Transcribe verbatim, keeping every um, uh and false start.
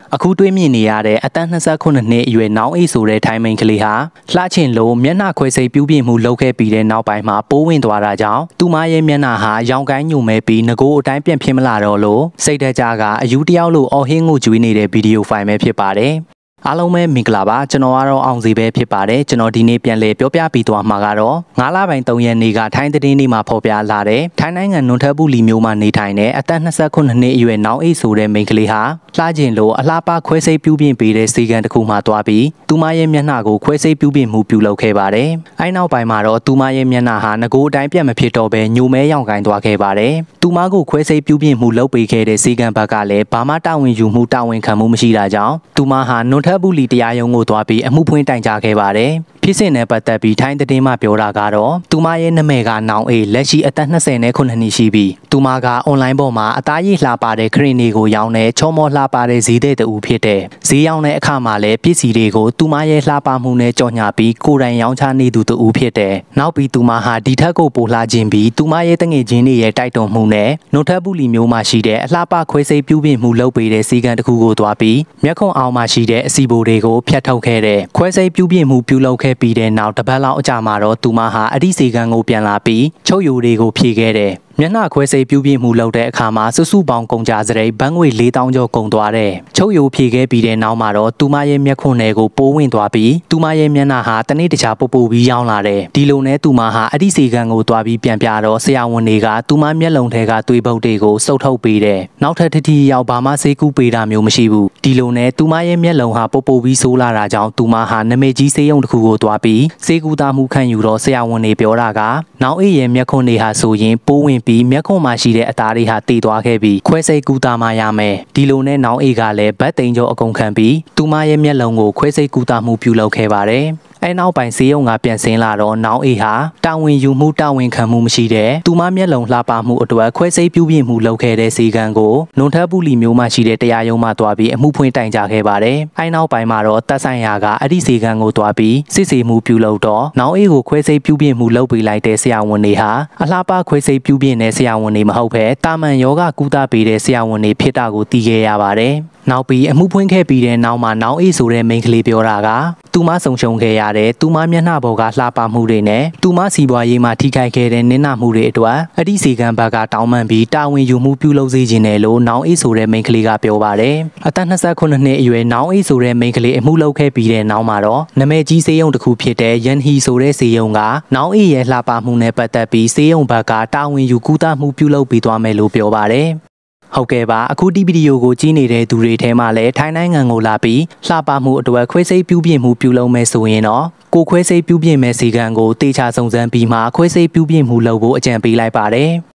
အခုတွေးမြင်နေရတဲ့အသက်၂၉နှစ်အရွယ်နောင်အေးဆိုတဲ့ထိုင်းမိန်းကလေးဟာလှချင်လို့မျက်နှာခွဲစိတ်ပြုပြင်မှုလုပ်ခဲ့ပြီးတဲ့နောက်ပိုင်းမှာပိုးဝင်သွားတာကြောင့်သူမရဲ့မျက်နှာဟာရောင်ကိုင်းညိုမဲပြီးငကိုအတိုင်းပြန်ဖြစ်မလာတော့လို့စိတ်တကြကအယူတယောက်လိုအော်ဟင်းကိုကျွေးနေတဲ့ဗီဒီယိုဖိုင်ပဲဖြစ်ပါတယ်အားလုံးပဲမင်္ဂလာပါကျွန်တော်ကတော့အောင်စီပဲဖြစ်ပါတယ်ကျွန်တော်ဒီနေ့ပြန်လည်ပြောပြပေးသွားမှာကတော့ငါးလပိုင်း၃ရက်နေ့ကထိုင်းသတင်းတွေမှာဖော်ပြလာတဲ့ထိုင်းနိုင်ငံနွန်ထက်ပူလီမျိုးမှာနေထိုင်တဲ့အသက်၂၉နှစ်အရွယ်နောင်အေးဆိုတဲ့မိန်းကလေးဟာလှကျင်လို့အလှပခွဲစိတ်ပြုပြင်ပေးတဲ့စီကံတစ်ခုမှသွားပြီးသူမရဲ့မျက်နှာကိုခွဲစိတ်ပြုပြင်မှုပြုလုပ်ခဲ့ပါတယ်အဲနောက်ပိုင်းမှာတော့သူမရဲ့မျက်နှာဟာငကိုအတိုင်းပြတ်မဖြစ်တော့ဘဲညိုမဲရောင်ကိုင်းသွားခဲ့ပါတယ်သူမကိုခွဲစိတ်ပြုပြင်မှုလုပ်ပေးခဲ့တဲ့စီကံဘက်ကလည်းဘာမှတာဝန်ယူမှုတာဝန်ခံမှုမရှိတာကြောင့်သူမဟာနွန်ထက်ပူလီတရားရုံးကိုသွားပြီးအမှုဖွင့်တိုင်ကြားခဲ့ပါတယ်ဖြစ်စဉ်နဲ့ပတ်သက်ပြီးထိုင်းသတင်းမှပြောတာကတော့သူမရဲ့နာမည်ကနောင်အေးလက်ရှိအသက်၂၀နဲ့ခုနှစ်နှစ်ရှိပြီးသူမကအွန်လိုင်းပေါ်မှာအသားရည်လှပတဲ့ခရင်တွေကိုရောင်းတဲ့ချောမောလှပတဲ့ဈေးတဲ့တူဖြစ်တဲ့ဈေးရောင်းတဲ့အခါမှာလည်းပစ္စည်းတွေကိုသူမရဲ့လှပမှုနဲ့ကြော်ညာပြီးကိုယ်တိုင်ရောင်းချနေသူတူဖြစ်တဲ့နောက်ပြီးသူမဟာဒီထက်ကိုပိုလှခြင်းပြီးသူမရဲ့တငယ်ချင်းတွေရဲ့တိုက်တွန်းမှုနဲ့နွန်ထက်ပူလီမျိုးမှာရှိတဲ့အလှပခွဲစိတ်ပြုပြင်မှုလုပ်ပေးတဲ့စီကံတစ်ခုကိုသွားပြီးမျက်ခုံအောင်မှာရှိတဲ့အစီဘိုတွေကိုဖျက်ထုတ်ခဲ့တဲ့ခွဲစိတ်ပြုပြင်မှုပြုလုပ်ခဲ့ပြီးတဲ့နောက်တစ်ပတ်လောက်အကြာမှာတော့သူမဟာအဒီစီကံကိုပြန်လာပြီးချုပ်ယူတွေကိုဖြေခဲ့တယ်မျက်နှာခွဲစိတ်ပြုပြင်မှုလုပ်တဲ့အခါမှာစုစုပေါင်းကုန်ကြစရိတ်ဘတ်ငွေ၄သောင်းကျော်ကုန်သွားတယ်။ချုပ်ယူဖြေခဲ့ပြီးတဲ့နောက်မှာတော့သူမရဲ့မျက်ခွန်းတွေကိုပိုးဝင်သွားပြီးသူမရဲ့မျက်နှာဟာတနေ့တခြားပိုပိုပြီးရောင်းလာတယ်။ဒီလိုနဲ့သူမဟာအဒီစီကံကိုသွားပြီးပြန်ပြတော့ဆရာဝန်တွေကသူမမျက်လုံးထဲကသွေးပုတ်တွေကိုစုပ်ထုတ်ပေးတယ်။နောက်ထပ်တတိရောက်ဘာမှဆေးကူးပေးတာမျိုးမရှိဘူး။ဒီလိုနဲ့သူမရဲ့မျက်လုံးဟာပိုပိုပြီးဆိုးလာတာကြောင့်သူမဟာနမိတ်ကြီးဆေးရုံတစ်ခုကိုသွားပြီးဆေးကူသားမှုခံယူတော့ဆရာဝန်တွေပြောတာကနောင်အေးရဲ့မျက်ခွန်းတွေဟာဆိုရင်ပိုးဝင်ပြီးမျက်ခွန်းမှာရှိတဲ့အသားတွေဟာတည်သွားခဲ့ပြီးခွဲစိတ်ကူတာမှရမယ်ဒီလိုနဲ့နောင်အေးကလည်းဗတ်သိန်းကျော်အကုန်ခံပြီးသူမရဲ့မျက်လုံးကိုခွဲစိတ်ကူတာမှုပြုလုပ်ခဲ့ပါတယ်အဲနောက်ပိုင်းဆေးရုံကပြန်ဆင်းလာတော့နောင်အေးဟာတာဝန်ယူမှုတာဝန်ခံမှုမရှိတဲ့သူမမျက်လုံးလှပမှုအတွက်ခွဲစိတ်ပြုပြင်မှုလုပ်ခဲ့တဲ့စီကံကိုနွန်ထက်ပူလီမျိုးမှရှိတဲ့တရားရုံးမှသွားပြီးအမှုဖွင့်တိုင်ကြားခဲ့ပါတယ်အဲနောက်ပိုင်းမှာတော့တပ်ဆိုင်ရာကအဒီစီကံကိုသွားပြီးစစ်ဆေးမှုပြုလုပ်တော့နောင်အေးကိုခွဲစိတ်ပြုပြင်မှုလုပ်ပေးလိုက်တဲ့ဆရာဝန်တွေဟာအလှပခွဲစိတ်ပြုပြင်တဲ့ဆရာဝန်တွေမဟုတ်ဘဲတာမန်ယောဂကုသပေးတဲ့ဆရာဝန်တွေဖြစ်တာကိုသိခဲ့ရပါတယ်နောက်ပြီးအမှုဖွင့်ခဲ့ပြီးတဲ့နောက်မှာနောင်အေးဆိုတဲ့မိန်းကလေးပြောတာကသူမဆုံရှုံခဲ့ရတဲ့သူမမျက်နှာပေါ်ကလှပမှုတွေနဲ့သူမစီပွားရေးမှာထိခိုက်ခဲ့တဲ့နစ်နာမှုတွေအတွက်အဒီစီကံဘက်ကတောင်းပန်ပြီးတာဝန်ယူမှုပြုလုပ်စေခြင်းနဲ့လို့နောင်အေးဆိုတဲ့မိန်းကလေးကပြောပါတယ်အသက်၂၉နှစ်အရွယ်နောင်အေးဆိုတဲ့မိန်းကလေးအမှုလုပ်ခဲ့ပြီးတဲ့နောက်မှာတော့နာမည်ကြီးဆေးရုံတစ်ခုဖြစ်တဲ့ရန်ဟီဆိုတဲ့ဆေးရုံကနောင်အေးရဲ့လှပမှုနဲ့ပတ်သက်ပြီးဆေးရုံဘက်ကတာဝန်ယူကုသမှုပြုလုပ်ပေးသွားမယ်လို့ပြောပါတယ်ဟုတ်ကဲ့ပါအခုဒီဗီဒီယိုကိုကြည့်နေတဲ့သူတွေထဲမှာလည်းထိုင်းနိုင်ငံကိုလာပြီးလှပမှုအတွက်ခွဲစိတ်ပြုပြင်မှုပြုလုပ်မယ်ဆိုရင်တော့ကိုခွဲစိတ်ပြုပြင်မဲ့စီကံကိုတေချာစုံစမ်းပြီးမှခွဲစိတ်ပြုပြင်မှုလုပ်ဖို့အကြံပေးလိုက်ပါတယ်